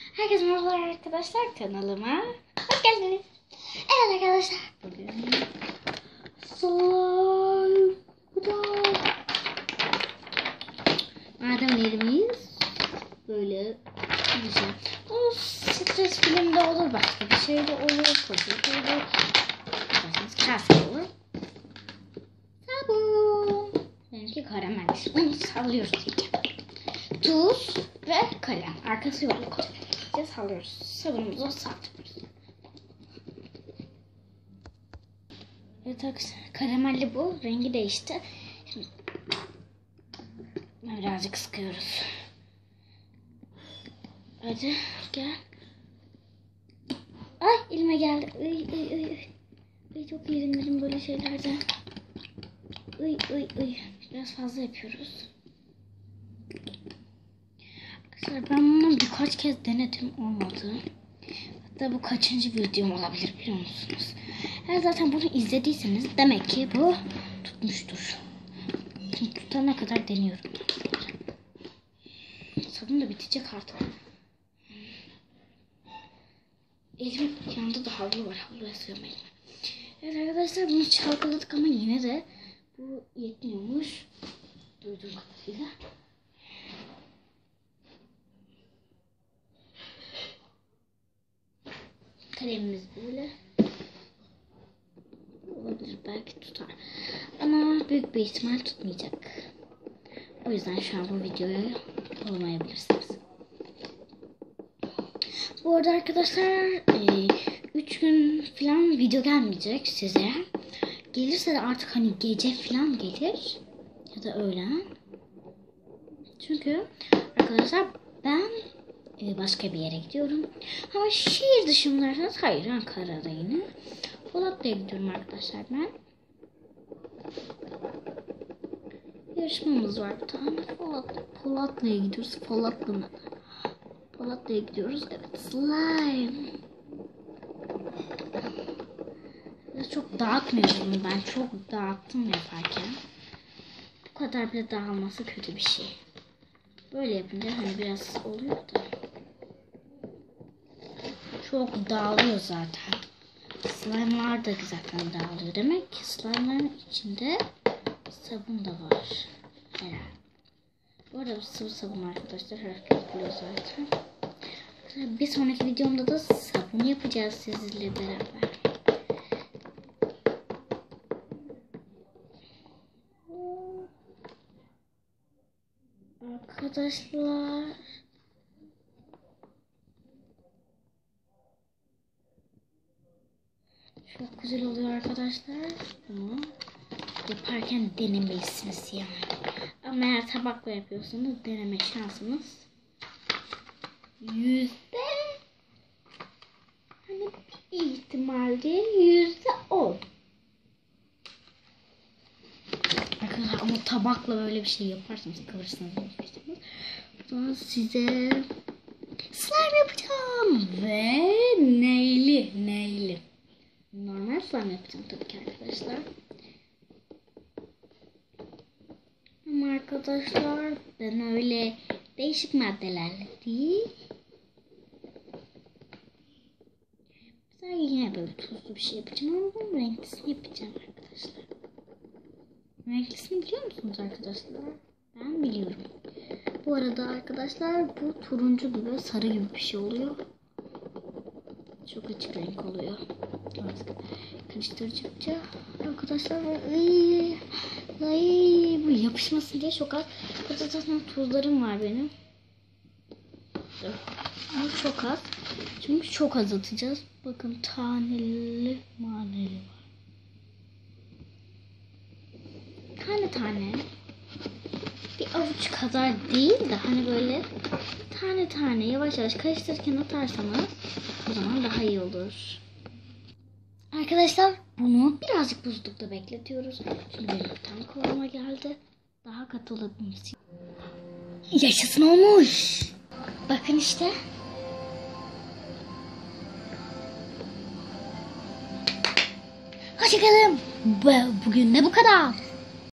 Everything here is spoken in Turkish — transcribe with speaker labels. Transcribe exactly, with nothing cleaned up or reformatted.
Speaker 1: Herkese merhabalar arkadaşlar, kanalıma hoş geldiniz. Evet arkadaşlar, bugün slime'da malzemelerimiz böyle güzel. Bu stres filmde olur, başka bir şey de olur, koca olur, kase olur. Sabun. Benimki karamel. Bunu sallıyoruz diyeceğim. Tuz ve kalem. Arkası yok. İyice sallıyoruz. Sabunumuzu sallıyoruz. Evet arkadaşlar, karamelli bu. Rengi değişti. Şimdi birazcık sıkıyoruz. Hadi gel. Ay elime geldi. Ay, ay, ay. Ay, çok iğrenirim böyle şeylerden. Ay, ay, ay. Biraz fazla yapıyoruz. Arkadaşlar ben bunu birkaç kez denedim, olmadı. Hatta bu kaçıncı videom olabilir biliyor musunuz? Eğer zaten bunu izlediyseniz demek ki bu tutmuştur. Şimdi tutana kadar deniyorum. Sabun da bitecek artık. Elim yanında da havlu var. Havluya sığıyorum elime. Evet arkadaşlar, bunu çalkaladık ama yine de bu yetmiyormuş. Duyduğum kadarıyla. Kalemimiz böyle. Olabilir, belki tutar. Ama büyük bir ihtimal tutmayacak. O yüzden şu an bu videoyu olmayabilirsiniz. Bu arada arkadaşlar üç gün falan video gelmeyecek size. Gelirse de artık hani gece falan gelir. Ya da öğlen. Çünkü arkadaşlar ben başka bir yere gidiyorum. Ama şehir dışındaysanız hayır, Ankara'da yine. Polatlı'ya gidiyorum arkadaşlar ben. Yarışmamız var bir tane. Polatlı, Polatlı'ya gidiyoruz. Polatlı mı? Polatlı'ya gidiyoruz. Evet, slime. Çok dağıtmıyorum ben. Çok dağıttım yaparken. Bu kadar bile dağılması kötü bir şey. Böyle yapınca hani biraz oluyor da. Çok dağılıyor zaten. Slime'lar da zaten dağılıyor. Demek ki slime'ların içinde sabun da var. Herhalde. Bu arada sıvı sabun arkadaşlar. Herkes biliyor zaten. Bir sonraki videomda da sabun yapacağız sizinle beraber. Arkadaşlar. Çok güzel oluyor arkadaşlar. Bunu yaparken denemelisiniz yani. Ama eğer tabakla yapıyorsanız deneme şansınız yüzde hani bir ihtimalde yüzde on. Arkadaşlar ama tabakla böyle bir şey yaparsanız, kıvırırsanız, yapıyorsanız, sonra size slime yapacağım ve neyli neyli. Normal slime yapacağım tabii ki arkadaşlar. Ama arkadaşlar ben öyle değişik maddelerle değil. Mesela yine böyle tuzlu bir şey yapacağım ama bunun renklisini yapacağım arkadaşlar. Renklisini biliyor musunuz arkadaşlar? Ben biliyorum. Bu arada arkadaşlar bu turuncu gibi, sarı gibi bir şey oluyor. Çok açık renk oluyor. Artık karıştırdıkça arkadaşlar ay, ay, bu yapışmasın diye çok az. Burada zaten tuzlarım var benim. Bu çok az. Çünkü çok az atacağız. Bakın taneli maneli var. Tane tane. Bir avuç kadar değil de hani böyle tane tane yavaş yavaş karıştırırken atarsanız o zaman daha iyi olur. Arkadaşlar bunu birazcık buzlukta bekletiyoruz. Şimdi benim bir tane kıvama geldi. Daha katı olabilmesi için. Yaşasın olmuş. Bakın işte. Hoşçakalın. Bugün de bu kadar.